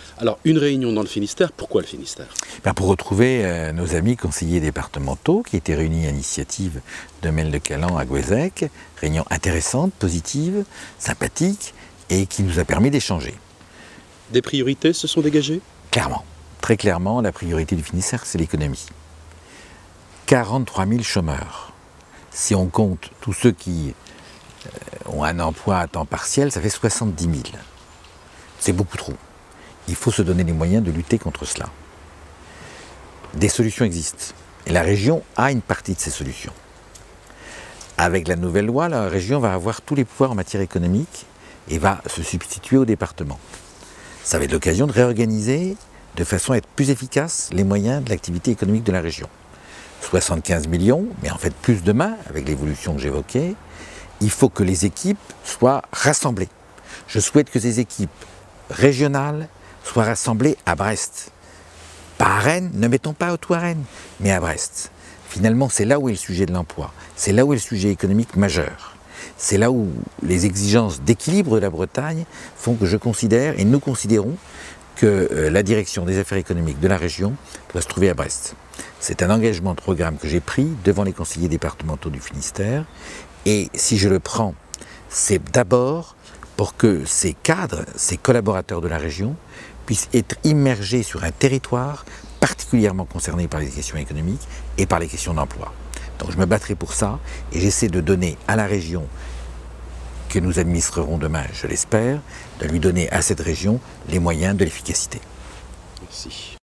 Alors, une réunion dans le Finistère, pourquoi le Finistère? Pour retrouver nos amis conseillers départementaux qui étaient réunis à l'initiative de Mel de Calan à Gouézec, réunion intéressante, positive, sympathique et qui nous a permis d'échanger. Des priorités se sont dégagées? Clairement, très clairement, la priorité du Finistère, c'est l'économie. 43 000 chômeurs. Si on compte tous ceux qui ont un emploi à temps partiel, ça fait 70 000. C'est beaucoup trop. Il faut se donner les moyens de lutter contre cela. Des solutions existent. Et la région a une partie de ces solutions. Avec la nouvelle loi, la région va avoir tous les pouvoirs en matière économique et va se substituer au département. Ça va être l'occasion de réorganiser de façon à être plus efficace les moyens de l'activité économique de la région. 75 millions, mais en fait plus demain, avec l'évolution que j'évoquais, il faut que les équipes soient rassemblées. Je souhaite que ces équipes régionales soient rassemblées à Brest. Pas à Rennes, ne mettons pas tout à Rennes, mais à Brest. Finalement, c'est là où est le sujet de l'emploi, c'est là où est le sujet économique majeur. C'est là où les exigences d'équilibre de la Bretagne font que je considère, et nous considérons, que la direction des affaires économiques de la région doit se trouver à Brest. C'est un engagement de programme que j'ai pris devant les conseillers départementaux du Finistère. Et si je le prends, c'est d'abord pour que ces cadres, ces collaborateurs de la région, puissent être immergés sur un territoire particulièrement concerné par les questions économiques et par les questions d'emploi. Donc je me battrai pour ça et j'essaie de donner à la région que nous administrerons demain, je l'espère, de lui donner à cette région les moyens de l'efficacité. Merci.